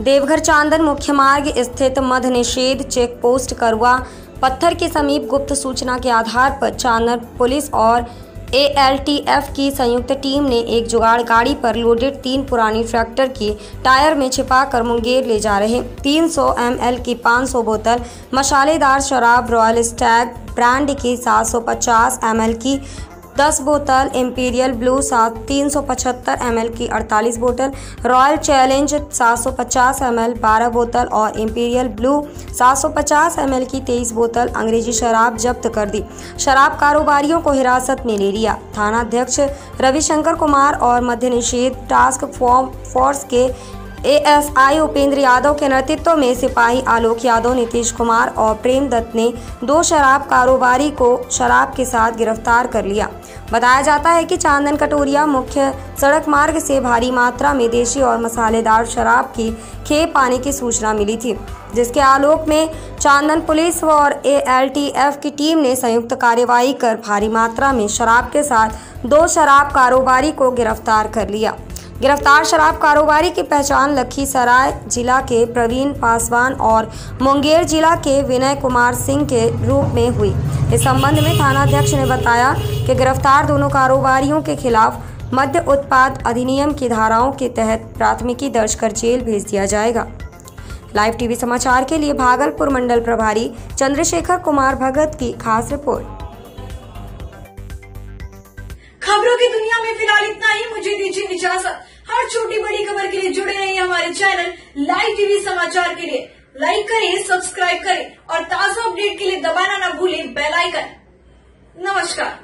देवघर चांदन मुख्य मार्ग स्थित मद्य निषेध चेक पोस्ट करुआ पत्थर के समीप गुप्त सूचना के आधार पर चांदन पुलिस और ALTF की संयुक्त टीम ने एक जुगाड़ गाड़ी पर लोडेड 3 पुरानी ट्रैक्टर की टायर में छिपाकर मुंगेर ले जा रहे 300 ml की 500 बोतल मसालेदार शराब रॉयल स्टैग ब्रांड की 750 ml की 10 बोतल इंपीरियल ब्लू 375 ml की 48 बोतल रॉयल चैलेंज 750 ml 12 बोतल और इंपीरियल ब्लू 750 ml की 23 बोतल अंग्रेजी शराब जब्त कर दी। शराब कारोबारियों को हिरासत में ले लिया। थाना अध्यक्ष रविशंकर कुमार और मद्य निषेध टास्क फोर्स के ASI उपेंद्र यादव के नेतृत्व में सिपाही आलोक यादव, नीतीश कुमार और प्रेम दत्त ने 2 शराब कारोबारी को शराब के साथ गिरफ्तार कर लिया। बताया जाता है कि चांदन कटोरिया मुख्य सड़क मार्ग से भारी मात्रा में देशी और मसालेदार शराब की खेप आने की सूचना मिली थी, जिसके आलोक में चांदन पुलिस और ALTF की टीम ने संयुक्त कार्यवाही कर भारी मात्रा में शराब के साथ 2 शराब कारोबारी को गिरफ्तार कर लिया। गिरफ्तार शराब कारोबारी की पहचान लखीसराय जिला के प्रवीण पासवान और मुंगेर जिला के विनय कुमार सिंह के रूप में हुई। इस संबंध में थानाध्यक्ष ने बताया कि गिरफ्तार दोनों कारोबारियों के खिलाफ मद्य उत्पाद अधिनियम की धाराओं के तहत प्राथमिकी दर्ज कर जेल भेज दिया जाएगा। लाइव टीवी समाचार के लिए भागलपुर मंडल प्रभारी चंद्रशेखर कुमार भगत की खास रिपोर्ट। खबरों की दुनिया में फिलहाल इतना ही। मुझे दीजिए इजाजत। हर छोटी बड़ी खबर के लिए जुड़े रहिए हमारे चैनल लाइव टीवी समाचार के लिए। लाइक करें, सब्सक्राइब करें और ताजा अपडेट के लिए दबाना न भूलें बेल आइकन। नमस्कार।